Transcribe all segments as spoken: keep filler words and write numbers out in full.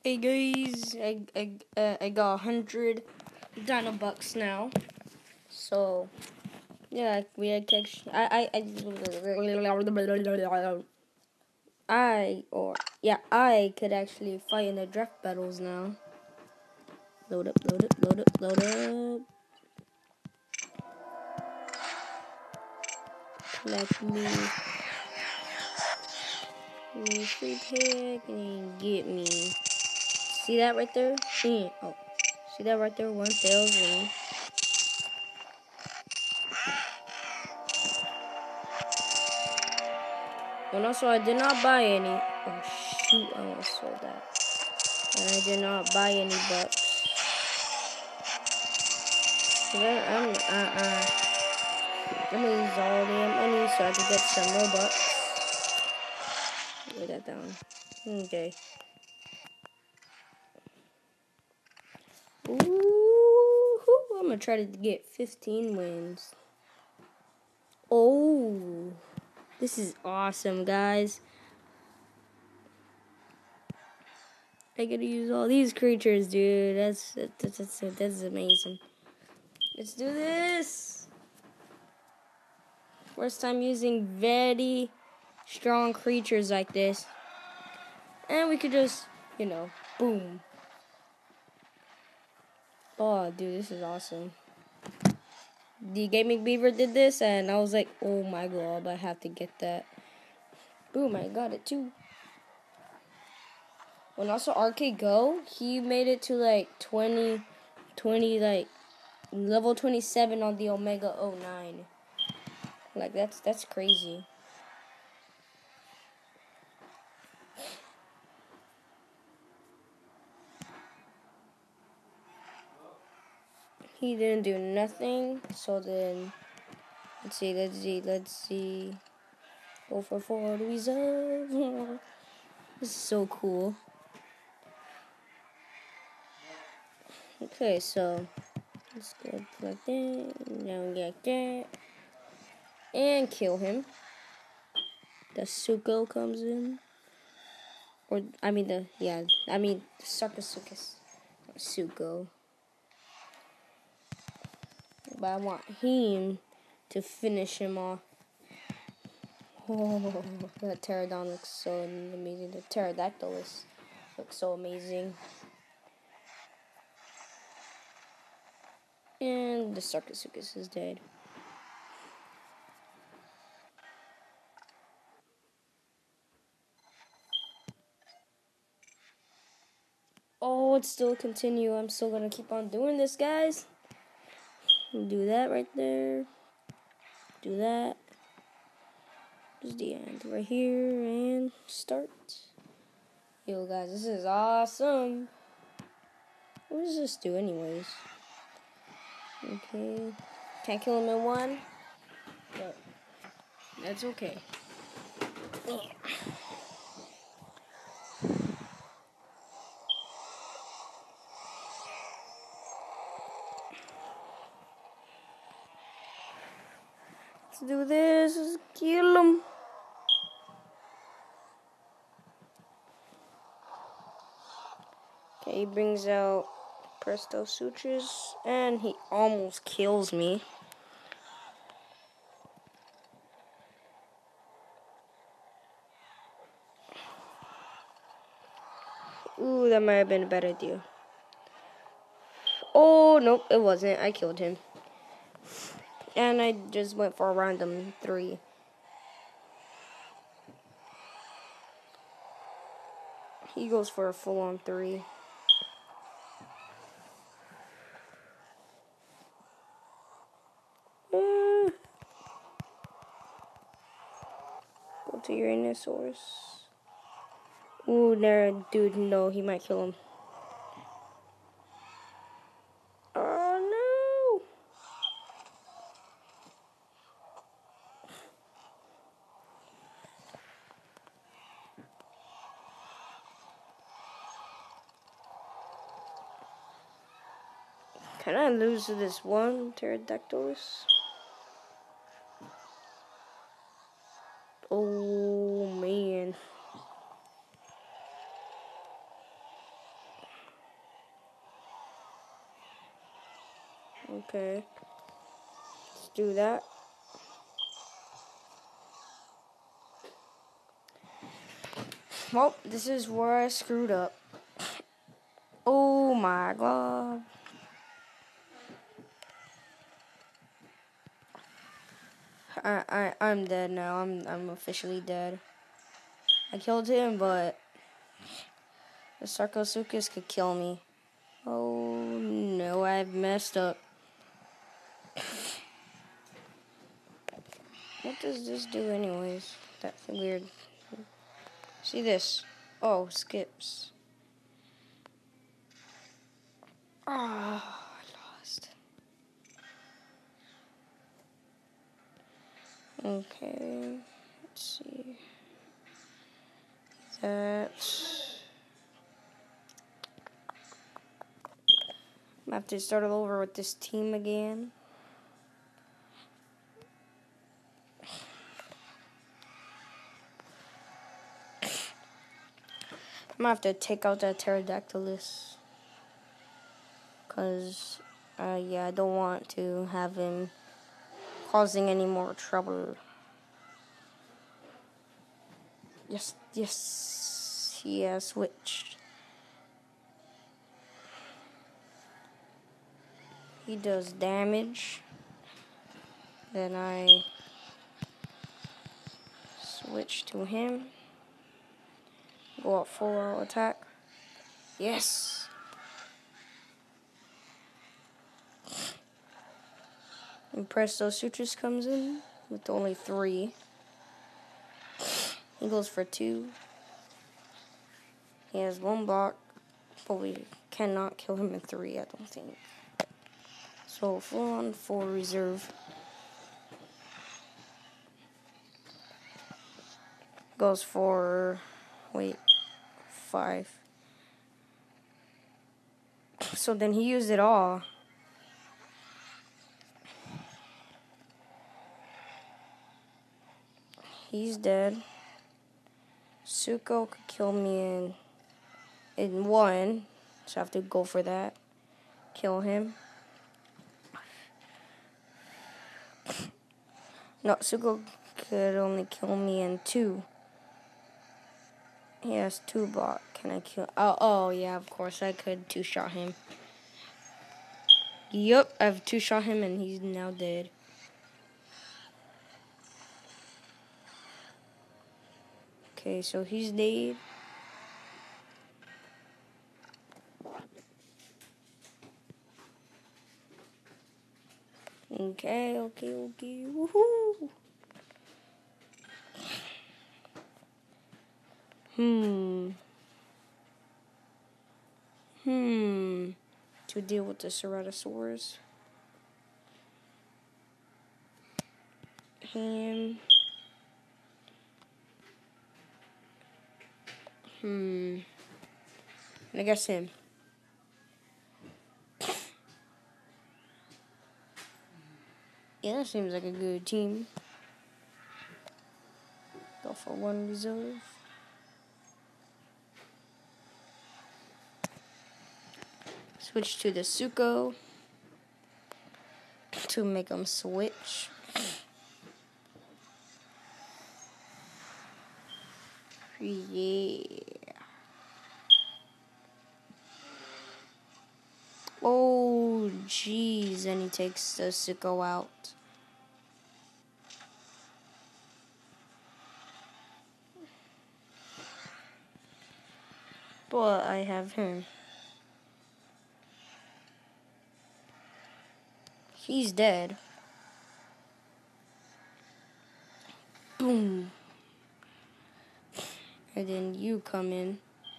Hey guys, I I uh, I got a hundred Dino Bucks now. So yeah, we had catch. I I I I or yeah I could actually fight in the draft battles now. Load up, load up, load up, load up. Collect me, me free pick and get me. See that right there? Mm, oh, see that right there? One thousand. And also, I did not buy any. Oh shoot! I almost sold that. And I did not buy any bucks. I'm, uh, uh, I'm gonna use all the money so I can get some Robux. Lay that down. Okay. Ooh, I'm gonna try to get fifteen wins. Oh, this is awesome, guys. I gotta use all these creatures, dude. That's that's that's, that's amazing. Let's do this. First time using very strong creatures like this. And we could just, you know, boom. Oh, dude, this is awesome. The Gaming Beaver did this, and I was like, oh my god, I have to get that. Boom, I got it too. When also Arcade Go, he made it to like twenty, twenty, like, level twenty-seven on the Omega oh nine. Like, that's, that's crazy. He didn't do nothing, so then, let's see, let's see, let's see. Go for four reserve. This is so cool. Okay, so let's go like that. Now get that. And kill him. The Suko comes in. Or, I mean, the, yeah, I mean, the Sarcosuchus. Suko. But I want him to finish him off. Oh, that Pterodon looks so amazing. The Pterodactylus looks so amazing. And the Sarcosuchus is dead. Oh, it's still continue. I'm still gonna keep on doing this, guys. Do that right there. Do that. Just the end right here and start. Yo, guys, this is awesome. What does this do, anyways? Okay. Can't kill him in one. But that's okay. Let's do this. Let's kill him. Okay, he brings out Presto Sutures, and he almost kills me. Ooh, that might have been a bad idea. Oh, nope, it wasn't. I killed him. And I just went for a random three. He goes for a full-on three. Uh, go to Uranosaurus. Ooh, there, dude, no, he might kill him. Oh, no! Can I lose to this one Pterodactylus? Oh, man. Okay. Let's do that. Well, this is where I screwed up. Oh my god. I, I, I'm dead now. I'm, I'm officially dead. I killed him, but the Sarcosuchus could kill me. Oh no, I've messed up. What does this do anyways? That's weird. See this? Oh, skips. Ah, oh, I lost. Okay, let's see. That. I'm gonna have to start all over with this team again. I'm gonna have to take out that Pterodactylus. Because, uh, yeah, I don't want to have him causing any more trouble. Yes, yes, he has switched. He does damage. Then I switch to him. Go up full out attack. Yes. And Presto Sutrus comes in with only three. He goes for two. He has one block, but we cannot kill him in three, I don't think. So full on full reserve. Goes for, wait, five. So then he used it all. He's dead. Suko could kill me in in one, so I have to go for that. Kill him. No, Suko could only kill me in two. He has two block. Can I kill? Oh, oh yeah, of course I could two shot him. Yup, I've two shot him and he's now dead. Okay, so he's dead. Okay, okay, okay. Woohoo! Hmm. Hmm. To deal with the Ceratosaurus. Him. Hmm. I guess him. Yeah, that seems like a good team. Go for one reserve. Switch to the Suko to make them switch. Yeah. Oh, jeez. And he takes the Suko out. But I have him. He's dead. Boom. And then you come in.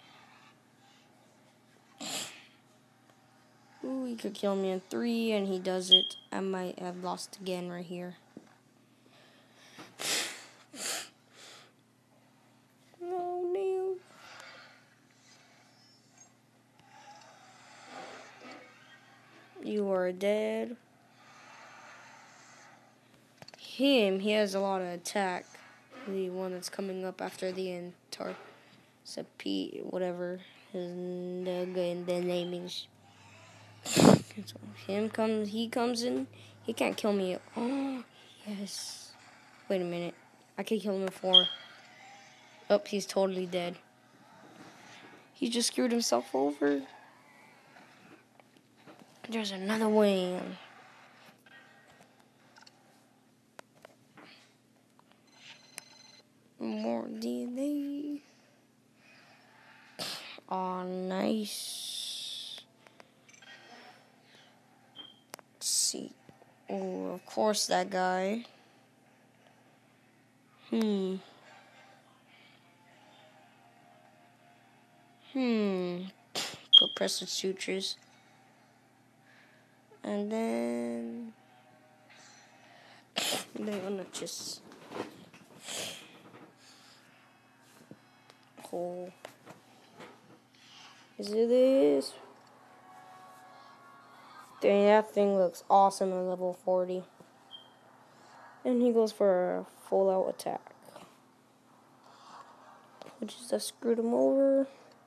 Ooh, he could kill me in three, and he does it. I might have lost again right here. Oh, no. You are dead. Him, he has a lot of attack. The one that's coming up after the Antar... Sapete, whatever his the, the name is. So him comes, he comes in. He can't kill me. Oh, yes. Wait a minute. I could kill him before. Oh, he's totally dead. He just screwed himself over. There's another wing. More D N A. Aw, nice. Let's see. Oh, of course that guy. Hmm. Hmm. Put Pressed Sutures. And then... They're gonna just... Hole. Is it this? Dang, that thing looks awesome at level forty. And he goes for a full out attack. Which is just screwed him over.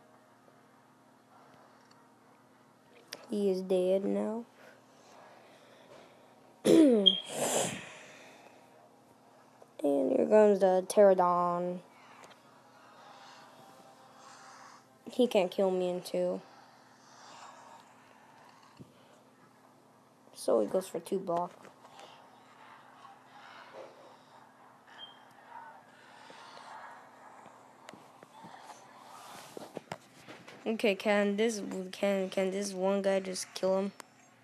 He is dead now. And here comes the Pterodon. He can't kill me in two. So he goes for two block. Okay, can this can can this one guy just kill him?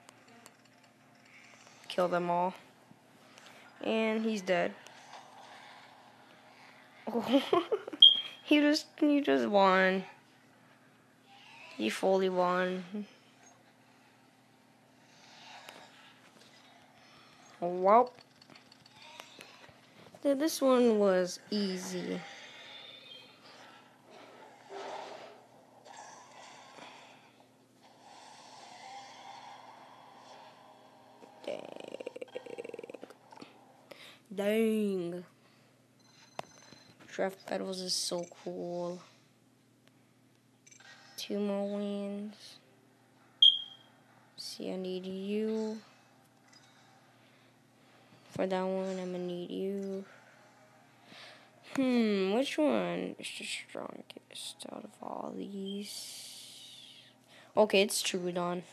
Kill them all. And he's dead. Oh, he just he just won. He fully won. Well, this one was easy. Dang. Draft Petals is so cool. Two more wins. See, I need you. For that one, I'm gonna need you. Hmm, which one is the strongest out of all these? Okay, it's Troodon.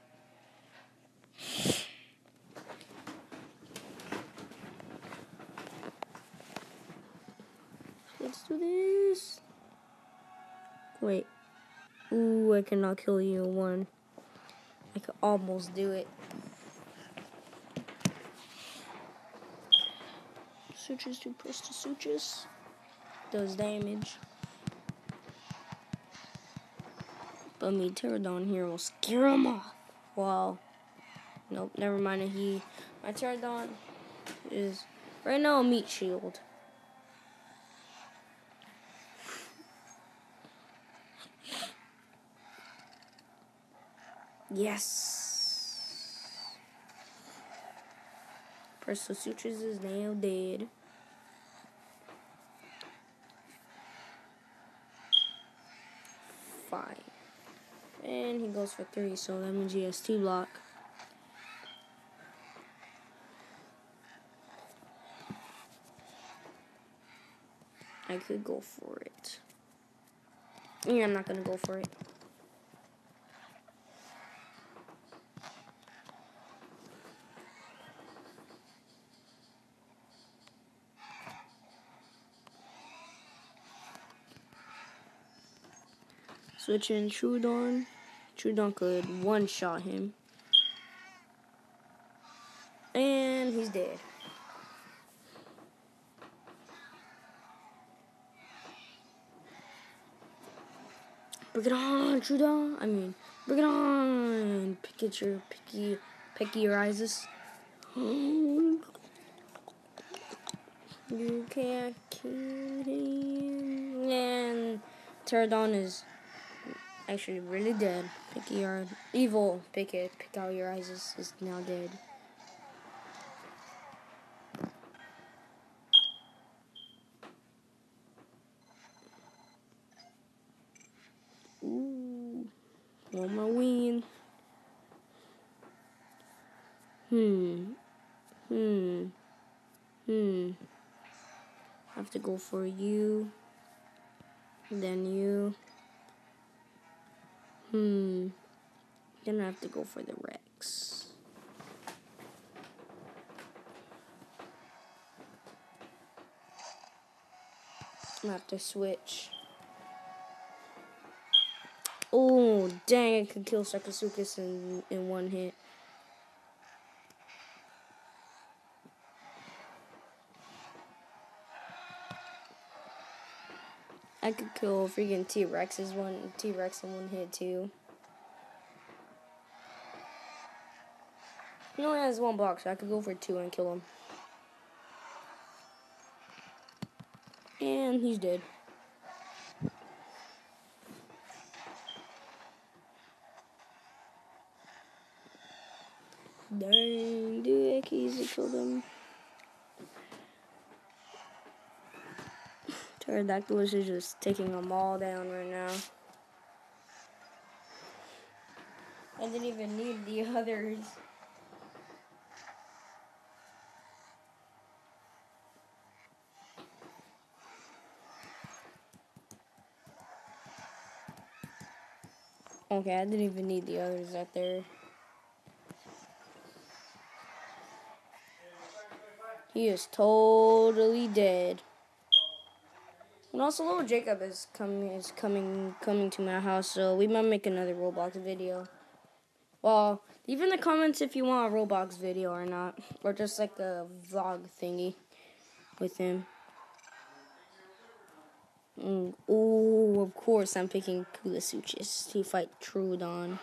Let's do this. Wait. Ooh, I cannot kill you in one. I could almost do it. Sutures to press to sutures. Does damage. But me, Pterodon here will scare him off. Wow. Nope, never mind. He, my Pterodon is right now a meat shield. Yes. Presto Sutures is now dead. Five. And he goes for three, so that means he has two block. I could go for it. Yeah, I'm not gonna go for it. Switch in Troodon. Troodon could one-shot him. And he's dead. Bring it on, Troodon. I mean, bring it on. Pikachu, Picky, Picky rises. You can't kill him. And Pterodon is actually really dead. Picky your evil Picky, pick out your eyes is, is now dead. Ooh, one more win. Hmm. Hmm. Hmm. I have to go for you. Then you. Hmm. Then I have to go for the Rex. I have to switch. Oh, dang, I could kill Sakasukas in, in one hit. I could kill freaking T-Rex's one T-Rex in one hit too. He only has one block, so I could go for two and kill him. And he's dead. Dang, dude, I could easily kill them. Pterodactylus is just taking them all down right now. I didn't even need the others. Okay, I didn't even need the others out there. He is totally dead. And also, little Jacob is coming is coming coming to my house, so we might make another Roblox video. Well, leave in the comments if you want a Roblox video or not, or just like a vlog thingy with him. Mm, oh, of course, I'm picking Kulasuchis to fight Troodon.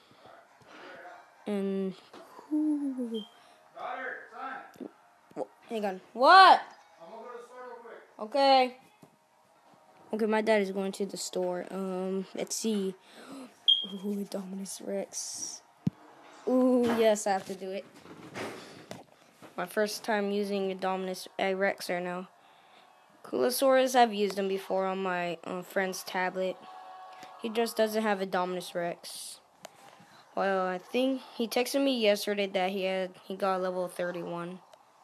And ooh. Hang on. What? I'm gonna go to the store real quick. Okay. Okay, my dad is going to the store. Um, let's see. Ooh, Dominus Rex. Ooh, yes, I have to do it. My first time using a Dominus uh, Rex right now. Coolosaurus, I've used him before on my uh, friend's tablet. He just doesn't have a Dominus Rex. Well, I think he texted me yesterday that he had he got level thirty-one.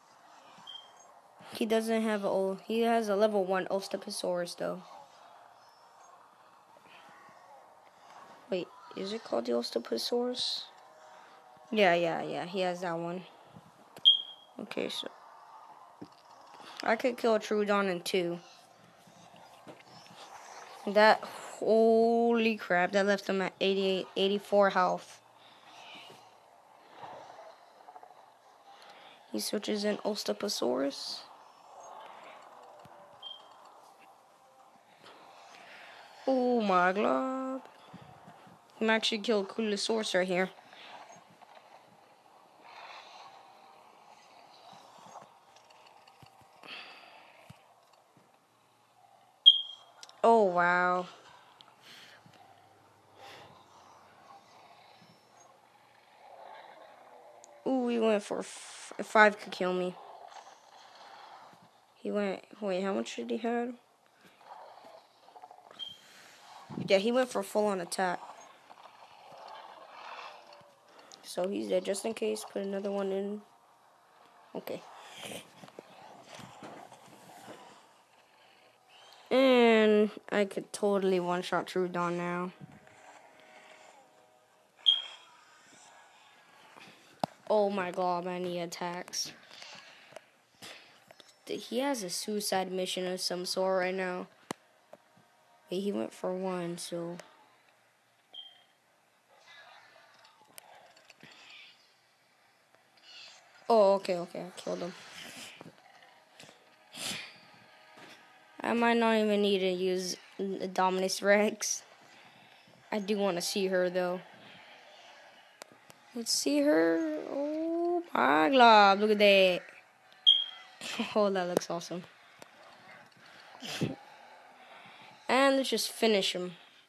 He doesn't have a he has a level one Osteosaurus though. Wait, is it called the Osteosaurus? Yeah, yeah, yeah. He has that one. Okay, so I could kill Troodon in two. That holy crap! That left him at eighty-eight, eighty-four health. He switches in Osteosaurus. Oh my god! I'm actually killed Coolosaurus right here. Oh wow! Ooh, he went for f five. Could kill me. He went. Wait, how much did he have? Yeah, he went for full on attack. So he's dead. Just in case, put another one in. Okay. And I could totally one-shot Troodon now. Oh my god, man, he attacks. He has a suicide mission of some sort right now. Wait, he went for one, so... Oh, okay, okay, I killed him. I might not even need to use the Dominus Rex. I do want to see her, though. Let's see her. Oh my god, look at that. Oh, that looks awesome. And let's just finish him.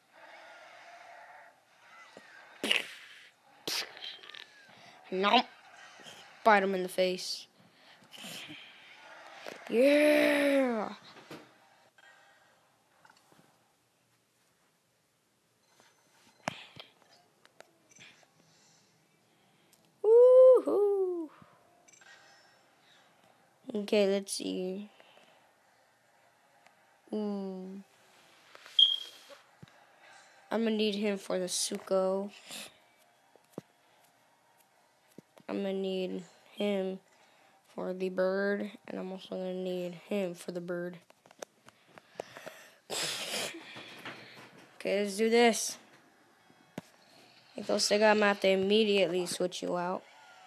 Nope. Bite him in the face. Yeah. Woohoo. Okay, let's see. Ooh. I'm gonna need him for the Suko. I'm gonna need him for the bird, and I'm also gonna need him for the bird. Okay, let's do this. If those things, I'm gonna have to immediately switch you out.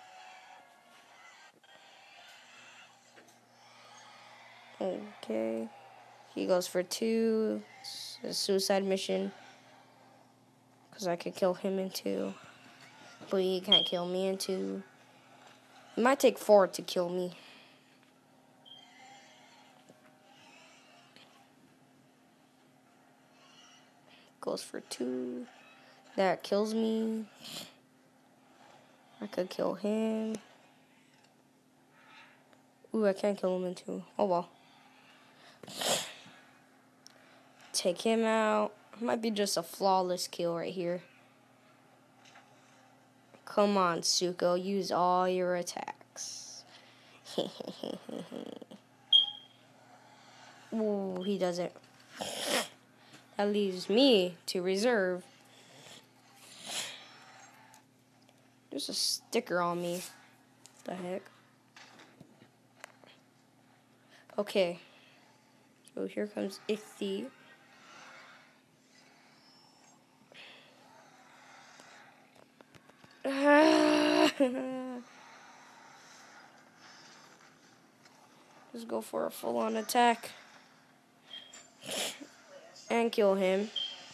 Okay. He goes for two. It's a suicide mission. Because I could kill him in two. But he can't kill me in two. It might take four to kill me. Goes for two. That kills me. I could kill him. Ooh, I can't kill him in two. Oh well. Take him out. Might be just a flawless kill right here. Come on, Suko. Use all your attacks. Ooh, he doesn't. That leaves me to reserve. There's a sticker on me. What the heck? Okay. So here comes Ichthy. Just go for a full-on attack. And kill him.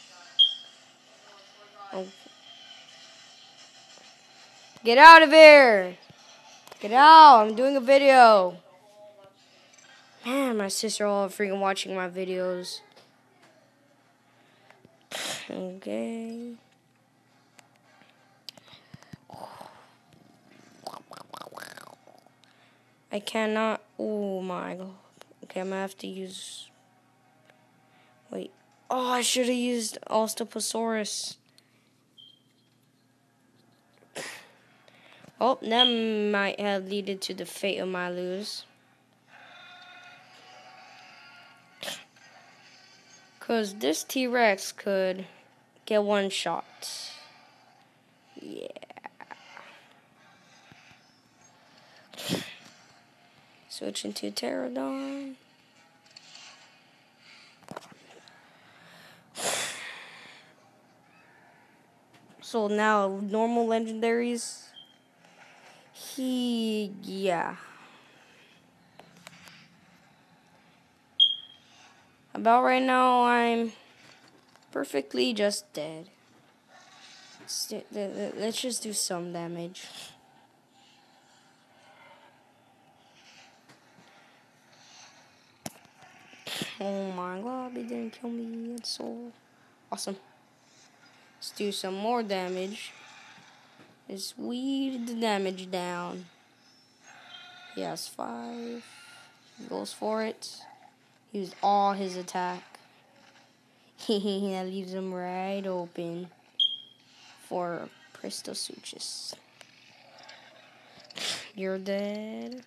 Oh. Get out of here! Get out! I'm doing a video. Man, my sister all freaking watching my videos. Okay. I cannot. Oh my god. Okay, I'm gonna have to use. Wait. Oh, I should have used Osteoposaurus. Oh, that might have led to the fate of my lose. Because this T-Rex could get one shot. Yeah. Switch into Pterodon. So now, normal legendaries. He, yeah. About right now, I'm perfectly just dead. Let's, do, let's just do some damage. Oh my god, he didn't kill me. It's so awesome. Let's do some more damage. Let's weed the damage down. He has five. He goes for it. He used all his attack. That leaves him right open for Prestosuchus. You're dead.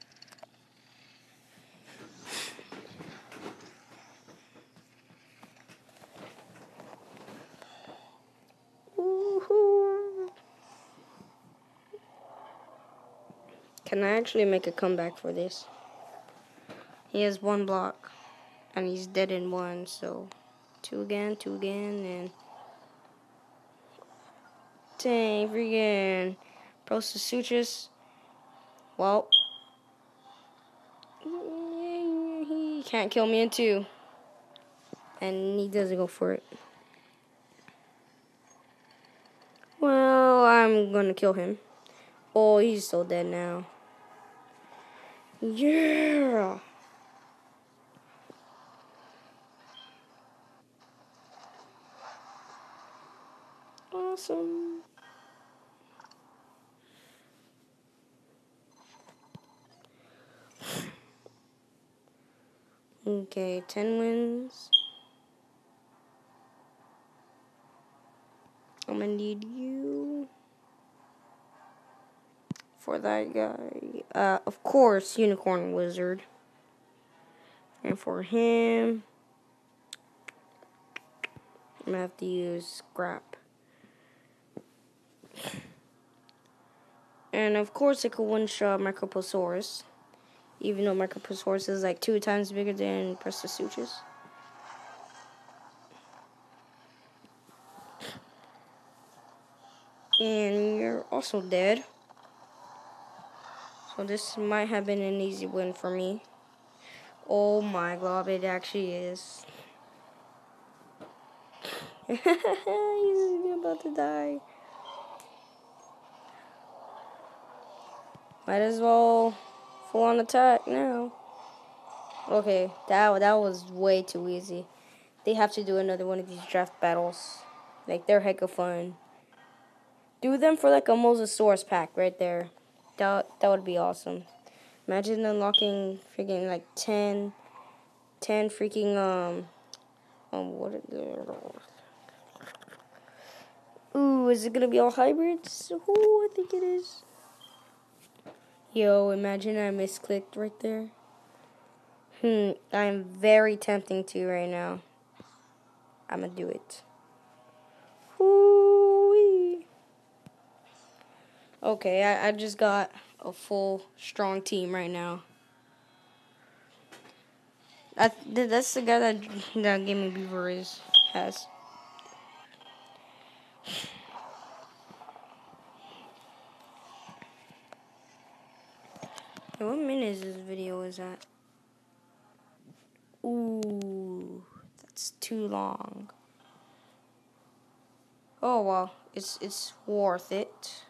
Woohoo! Can I actually make a comeback for this? He has one block, and he's dead in one, so two again, two again, and dang, freaking Prestosuchus. Well, he can't kill me in two, and he doesn't go for it. Well, I'm gonna kill him. Oh, he's so dead now. Yeah. Awesome. Okay, ten wins. I'm gonna need you for that guy. Uh, of course, Unicorn Wizard. And for him, I'm going to have to use Scrap. And of course, I could one-shot Microposaurus. Even though Microposaurus is like two times bigger than Prestosuchus. And you're also dead. So this might have been an easy win for me. Oh my god, it actually is. He's about to die. Might as well full on attack now. Okay, that that was way too easy. They have to do another one of these draft battles. Like, they're hecka fun. Do them for like a Mosasaurus pack right there. That that would be awesome. Imagine unlocking freaking like ten, ten freaking um um what are the, ooh, is it gonna be all hybrids? Ooh, I think it is. Yo, imagine I misclicked right there. Hmm, I'm very tempting to right now. I'm gonna do it. Hoo-wee. Okay, I, I just got a full strong team right now. I, that's the guy that that Gaming Beaver is has. Hey, what minute is this video is at? Ooh, that's too long. Oh well, it's it's worth it.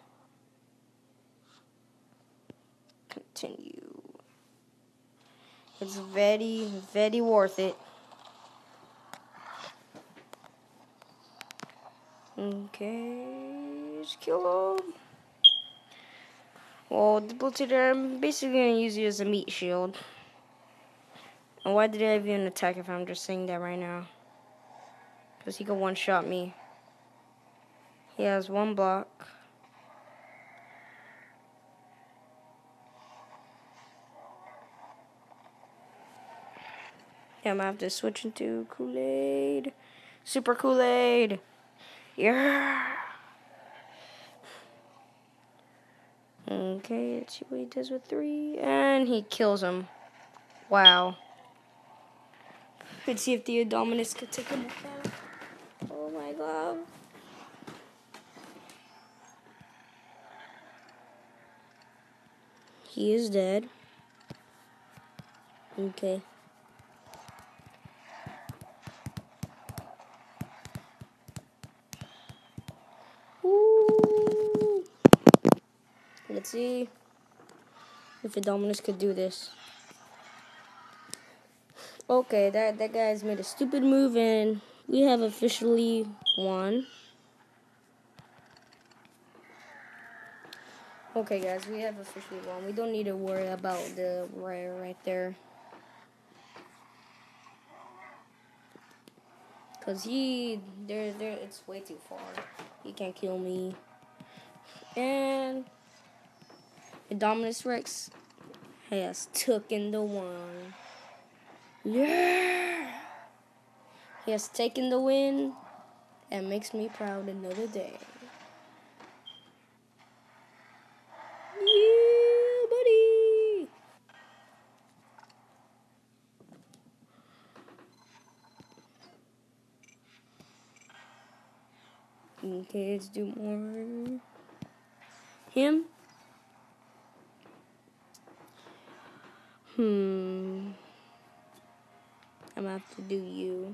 Continue. It's very, very worth it. Okay, let's kill him. Well, the Bloater, I'm basically going to use you as a meat shield. And why did I even attack if I'm just saying that right now? Because he could one-shot me. He has one block. Yeah, I'm going to have to switch into Kool-Aid. Super Kool-Aid. Yeah. Okay, let's see what he does with three. And he kills him. Wow. Let's see if the Indominus could take him down. Oh my god. He is dead. Okay. Ooh. Let's see if Indominus could do this. Okay, that, that guy's made a stupid move and we have officially won. Okay guys, we have officially won. We don't need to worry about the rare right there. Cause he, there, there, it's way too far. He can't kill me. And Indominus Rex has taken the one. Yeah! He has taken the win and makes me proud another day. Yeah, buddy! Okay, let's do more. Him? Hmm. I'm gonna have to do you.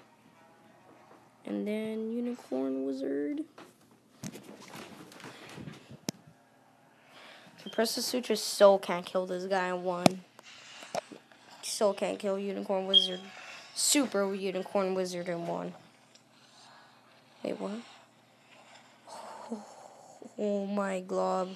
And then Unicorn Wizard. Prestosuchus so can't kill this guy in one. So can't kill Unicorn Wizard. Super Unicorn Wizard in one. Wait, what? Oh my glob.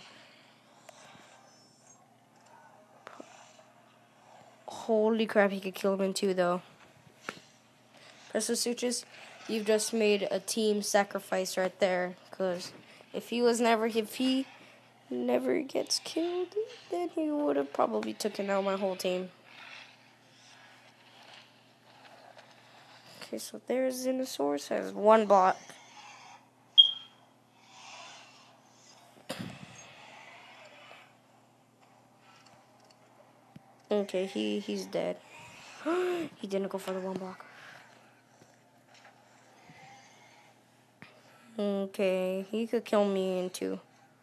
Holy crap, he could kill him in two though. Prestosuchus, you've just made a team sacrifice right there. Cause if he was never if he never gets killed, then he would have probably taken out my whole team. Okay, so there's Xenosaurus, has one block. Okay, he he's dead. He didn't go for the one block. Okay, he could kill me in two.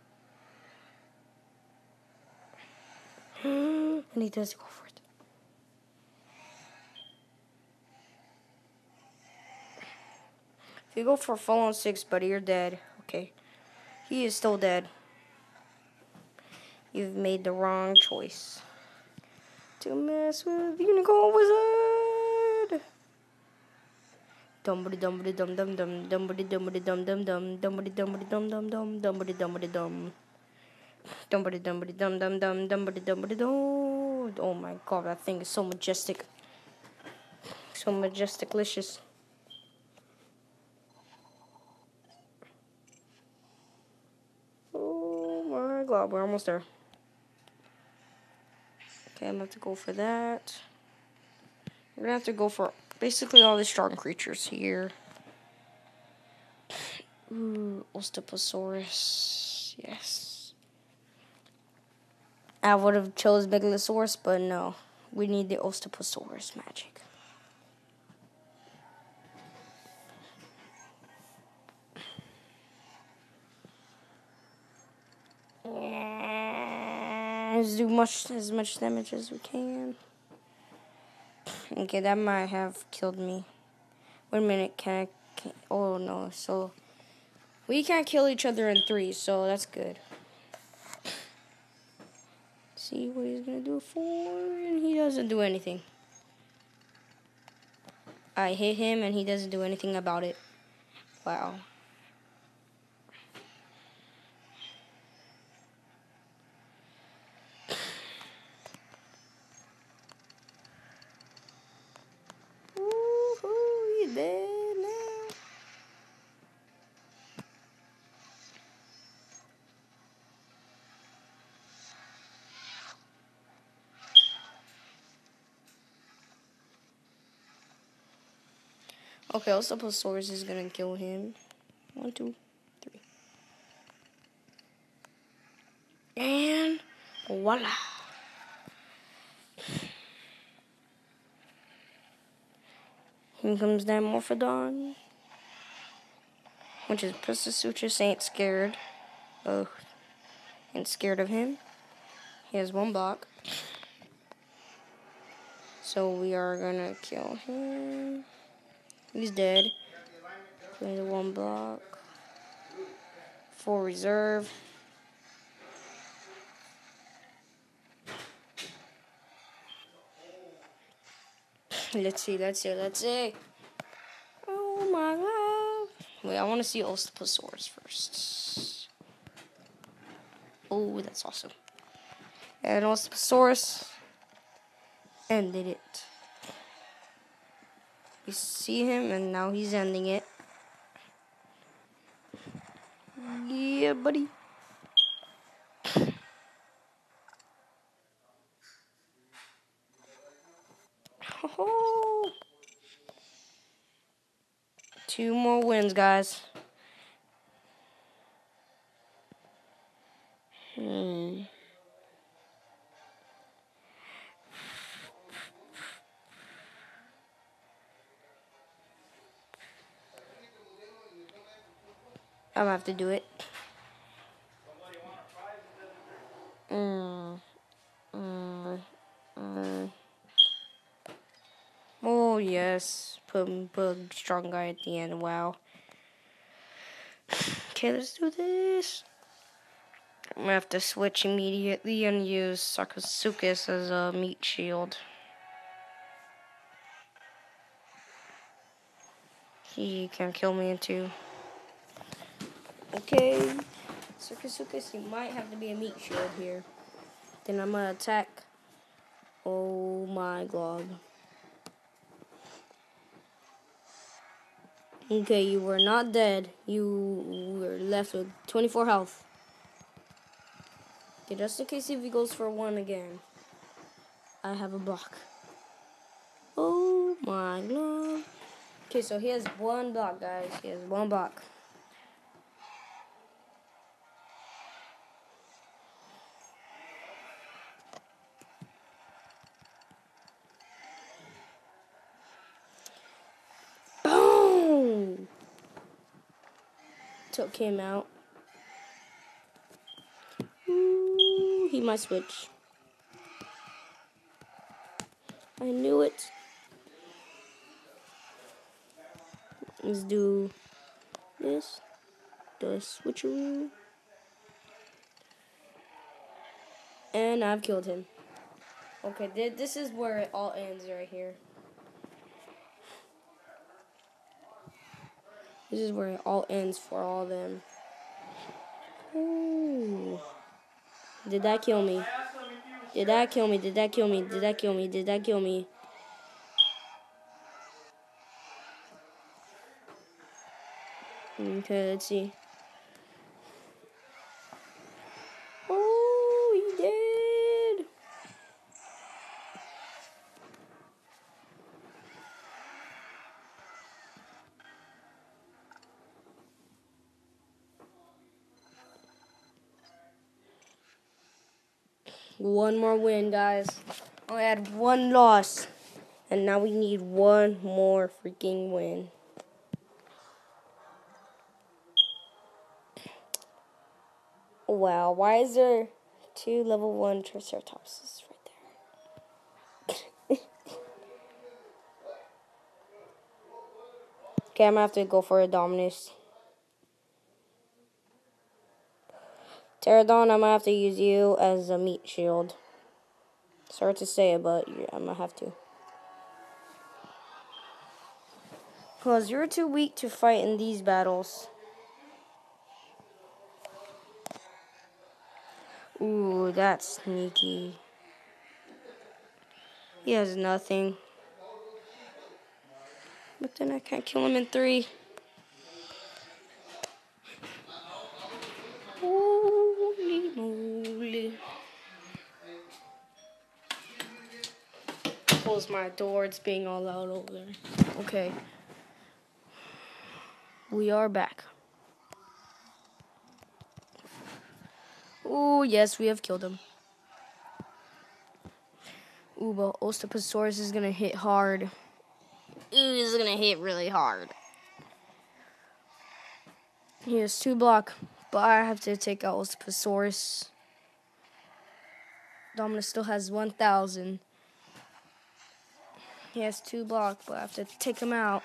And he does go for it. If you go for full on six, buddy, you're dead. Okay. He is still dead. You've made the wrong choice. To mess with Unicorn Wizard. Dumbity dumbity dum dum dum dumbity dumbity dum dum dum dumbity dumbity dum dum dum dumbity dumbity dum dumbity dumbity dum dum dum dumbity dumbity dum. Oh my god, that thing is so majestic. So majestic-licious. Oh my god, we're almost there. Okay, I'm gonna have to go for that. We're gonna have to go for basically all the strong creatures here. Ooh, Osteoposaurus. Yes. I would have chose Megalosaurus, but no. We need the Osteoposaurus magic. Let's do much as much damage as we can. Okay, that might have killed me. Wait a minute, can I... Can, oh, no, so... We can't kill each other in three, so that's good. See what he's gonna do for... And he doesn't do anything. I hit him, and he doesn't do anything about it. Wow. Woohoo, he's dead now. Okay, Osteoposaurus is gonna kill him. One, two, three. And voila. Here comes that Morphodon. Which is Pistosuchus ain't scared. Oh, ain't scared of him. He has one block. So we are gonna kill him. He's dead. Only one block. Full reserve. Let's see, let's see, let's see. Oh my god. Wait, I want to see Osteoposaurus first. Oh, that's awesome. And Osteoposaurus ended it. You see him, and now he's ending it. Yeah, buddy. Oh. Two more wins, guys. Hmm. I'm gonna have to do it. Mm. Mm. Mm. Oh, yes. Put, put a strong guy at the end. Wow. Okay, let's do this. I'm gonna have to switch immediately and use Sarcosuchus as a meat shield. He can kill me in two. Okay. Sarcosuchus, you might have to be a meat shield here. Then I'm gonna attack. Oh my god. Okay, you were not dead. You were left with twenty-four health. Okay, just in case if he goes for one again. I have a block. Oh my god. Okay, so he has one block, guys. He has one block. Boom! Took him out. Ooh, he might switch. I knew it. Let's do this. The switcheroo. And I've killed him. Okay, th this is where it all ends right here. This is where it all ends for all of them. Ooh. Did that kill me? Did that kill me? Did that kill me? Did that kill me? Did that kill me? Okay, let's see. Oh, he did. One more win, guys. I had one loss. And now we need one more freaking win. Wow, why is there two level one Triceratopses right there? Okay, I'm gonna have to go for a Dominus. Pterodon, I'm gonna have to use you as a meat shield. Sorry to say it, but I'm gonna have to. Because you're too weak to fight in these battles. Ooh, that's sneaky. He has nothing. But then I can't kill him in three. Holy moly. Close my door. It's being all loud over there. Okay. We are back. Ooh, yes, we have killed him. Ooh, but Ostaposaurus is gonna hit hard. Ooh, he's gonna hit really hard. He has two block, but I have to take out Ostaposaurus. Dominus still has one thousand. He has two block, but I have to take him out.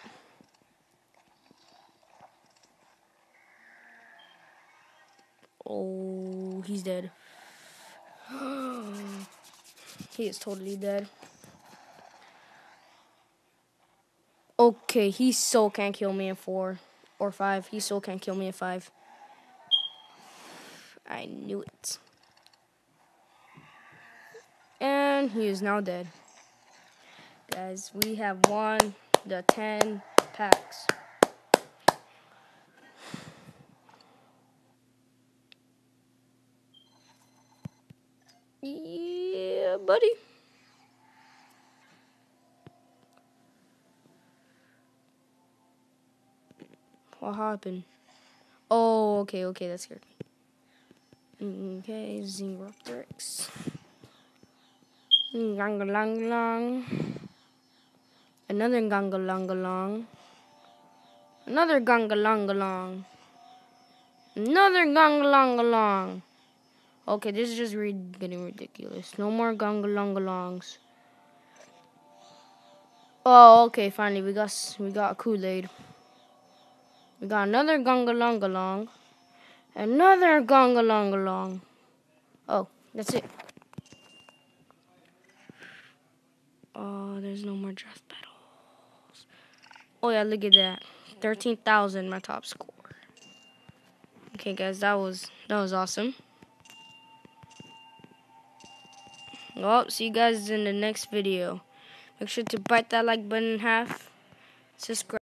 Oh, he's dead. He is totally dead. Okay, he so can't kill me in four or five. He so can't kill me in five. I knew it. And he is now dead. Guys, we have won the ten packs. Yeah, buddy. What happened? Oh, okay, okay, that scared me. Okay, Zingrothrax. Gangalangalang. Another gangalangalang. Another gangalangalang. Another gangalangalang. Okay, this is just re getting ridiculous. No more gangalangalongs. Oh, okay, finally we got we got Kool-Aid. We got another gangalangalong. Another gangalangalong. Oh, that's it. Oh, there's no more draft battles. Oh yeah, look at that. thirteen thousand, my top score. Okay, guys, that was that was awesome. Well, see you guys in the next video. Make sure to bite that like button in half. Subscribe.